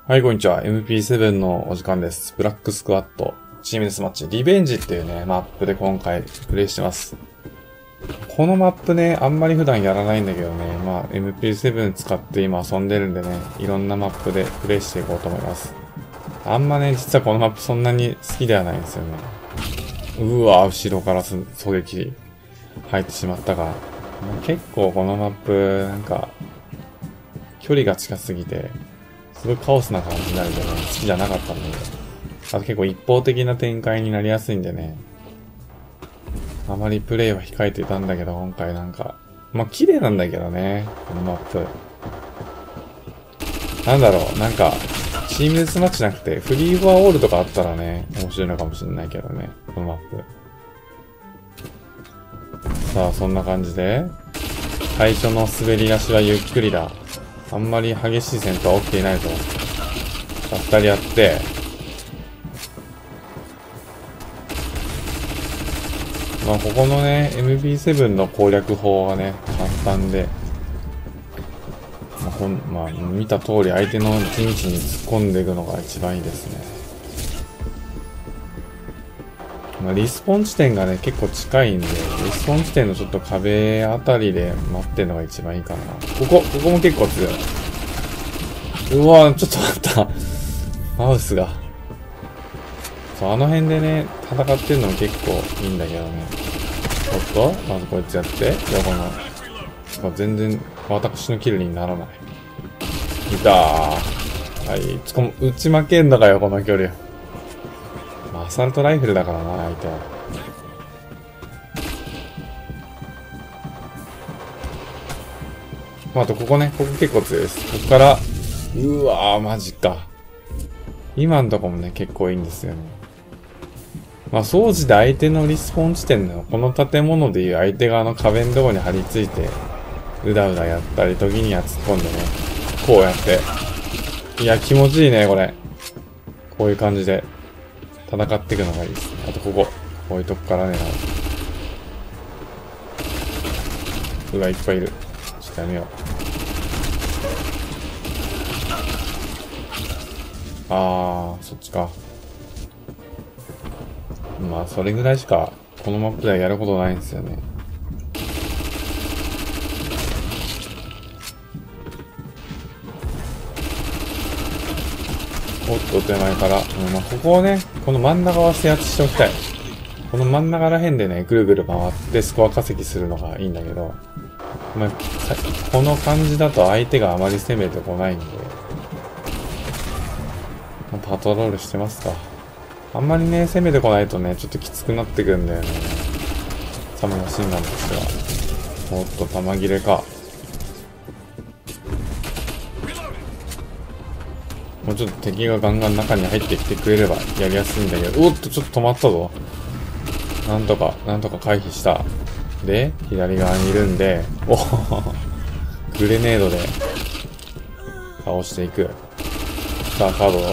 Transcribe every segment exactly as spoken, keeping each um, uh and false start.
はい、こんにちは。エムピーセブン のお時間です。ブラックスクワット、チームデスマッチ、リベンジっていうね、マップで今回プレイしてます。このマップね、あんまり普段やらないんだけどね、まあ エムピーセブン 使って今遊んでるんでね、いろんなマップでプレイしていこうと思います。あんまね、実はこのマップそんなに好きではないんですよね。うわ、後ろから狙撃入ってしまったが、結構このマップ、なんか、距離が近すぎて、すごいカオスな感じになるんでね、好きじゃなかったんで。あと結構一方的な展開になりやすいんでね。あまりプレイは控えていたんだけど、今回なんか。まあ、綺麗なんだけどね、このマップ。なんだろう、なんか、チームデスマッチじゃなくて、フリーフォアオールとかあったらね、面白いのかもしれないけどね、このマップ。さあ、そんな感じで、最初の滑り出しはゆっくりだ。あんまり激しい戦闘は起きていないぞ。さあ、二人やって、まあ、ここのね、エムピーセブン の攻略法はね、簡単で、まあ、ほん、まあ、見た通り相手の陣地に突っ込んでいくのが一番いいですね。まあ、リスポン地点がね、結構近いんで、リスポン地点のちょっと壁あたりで待ってるのが一番いいかな。ここ、ここも結構強い。うわぁ、ちょっと待った。マウスが。そう、あの辺でね、戦ってるのも結構いいんだけどね。ちょっと、まずこいつやって、横の。全然、私のキルにならない。いたー。はい、つこ、撃ち負けんのかよ、この距離。まあ、アサルトライフルだからな、相手は。まあ、あとここね、ここ結構強いです。ここから、うわー、マジか。今んとこもね、結構いいんですよね。まあ、掃除で相手のリスポン地点のこの建物でいう相手側の壁のとこに張り付いて、うだうだやったり、時には突っ込んでね、こうやって。いや、気持ちいいね、これ。こういう感じで、戦っていくのがいいですね。あと、ここ。こういうとこからね、うわ、いっぱいいる。ちょっとやめよう。あー、そっちか。まあ、それぐらいしか、このマップではやることないんですよね。おっと、手前から。うん、まあ、ここをね、この真ん中は制圧しておきたい。この真ん中ら辺でね、ぐるぐる回ってスコア稼ぎするのがいいんだけど、まあ、この感じだと相手があまり攻めてこないんで、パトロールしてますか。あんまりね、攻めてこないとね、ちょっときつくなってくるんだよね。サムマシンガンとしては。おっと、弾切れか。もうちょっと敵がガンガン中に入ってきてくれればやりやすいんだけど、おっと、ちょっと止まったぞ。なんとか、なんとか回避した。で、左側にいるんで、おグレネードで倒していく。さあ、カード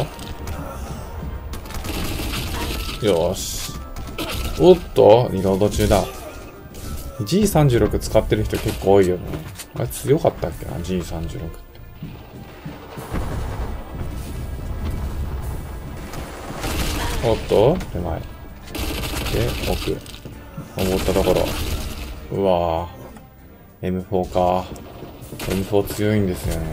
よーし。おっと、リロード中だ。ジーさんじゅうろく 使ってる人結構多いよね。あれ強かったっけな ジーさんじゅうろく って。おっと、手前。で、奥。思ったところ。うわぁ。エムフォー か。エムフォー 強いんですよね。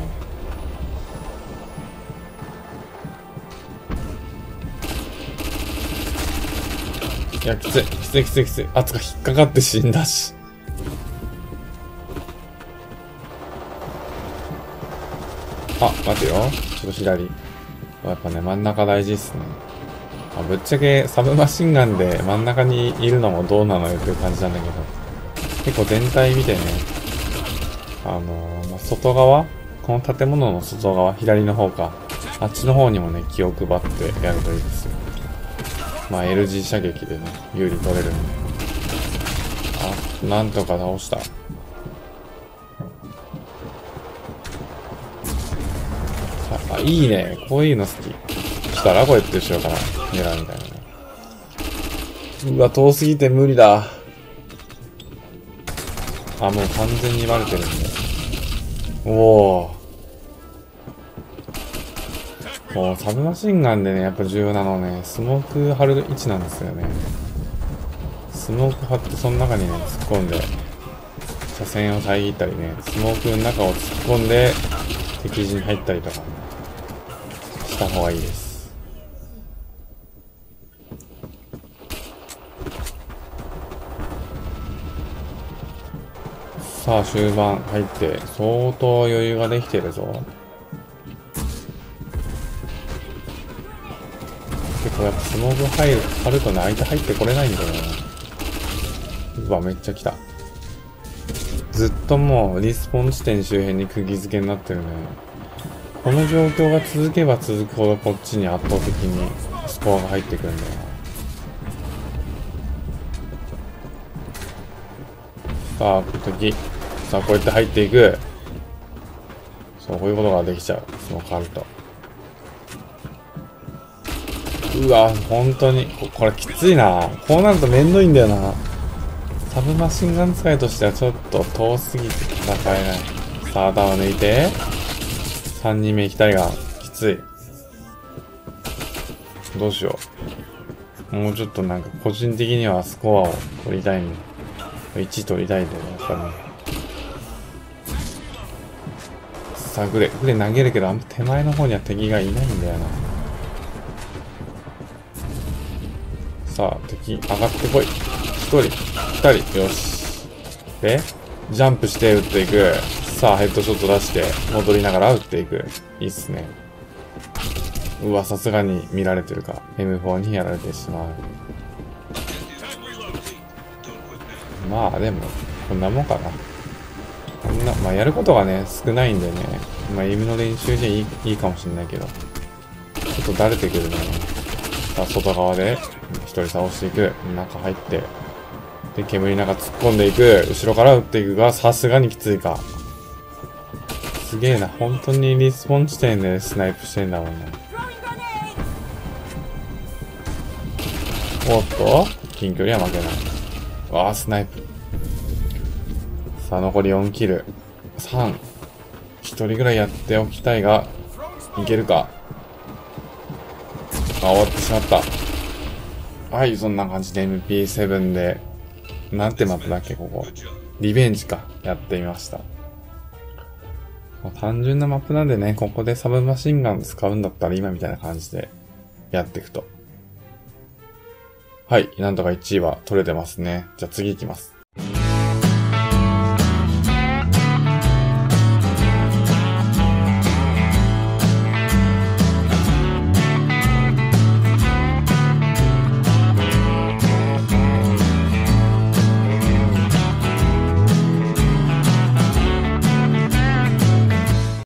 いや、きつい。きついきついきつい。あ、つか、引っかかって死んだし。あ、待てよ。ちょっと左。やっぱね、真ん中大事っすね。あ、ぶっちゃけ、サブマシンガンで真ん中にいるのもどうなのよっていう感じなんだけど。結構全体見てね、あのー、まあ、外側この建物の外側、左の方か。あっちの方にもね、気を配ってやるといいですよ。まあ エルジー 射撃でね、有利取れるんで。あ、なんとか倒した。あ、いいね。こういうの好き。したらこうやって後ろから狙うみたいなね。うわ、遠すぎて無理だ。あ、もう完全にバレてるんで。おー。 こう、サブマシンガンでね、やっぱ重要なのはね、スモーク貼る位置なんですよね。スモーク貼ってその中にね、突っ込んで、車線を遮ったりね、スモークの中を突っ込んで、敵陣に入ったりとか、ね、した方がいいです。さあ、終盤入って、相当余裕ができてるぞ。結構やっぱスモーク入る、貼るとね、相手入ってこれないんだよね。うわ、めっちゃ来た。ずっともう、リスポン地点周辺に釘付けになってるね。この状況が続けば続くほどこっちに圧倒的にスコアが入ってくるんだよな。さあ、時。さあ、こうやって入っていく。そう、こういうことができちゃう。スモーク貼ると。うわ、本当にこ、これきついな。こうなるとめんどいんだよな。サブマシンガン使いとしてはちょっと遠すぎて戦えない。さあ、頭抜いて。さんにんめ行きたいが、きつい。どうしよう。もうちょっとなんか個人的にはスコアを取りたいんで。いちい取りたいんだよね、やっぱりね。さあ、グレ。グレ投げるけど、あんま手前の方には敵がいないんだよな。さあ、敵、上がってこい。一人、二人、よし。で、ジャンプして撃っていく。さあ、ヘッドショット出して、戻りながら撃っていく。いいっすね。うわ、さすがに見られてるか。エムフォー にやられてしまう。まあ、でも、こんなもんかな。こんな、まあ、やることがね、少ないんでね。まあ、エムの練習でいい、いいかもしんないけど。ちょっとだれてくるね。さあ、外側で、一人倒していく。中入って。で、煙の中突っ込んでいく。後ろから撃っていくが、さすがにきついか。すげえな。本当にリスポン地点でスナイプしてんだもんね。おっと近距離は負けない。わあ、スナイプ。さあ、残りよんキル。さん。ひとりぐらいやっておきたいが、いけるか。あ、終わってしまった。はい、そんな感じで エムピーセブン で、なんてマップだっけ、ここ。リベンジか。やってみました。単純なマップなんでね、ここでサブマシンガン使うんだったら今みたいな感じでやっていくと。はい、なんとかいちいは取れてますね。じゃあ次行きます。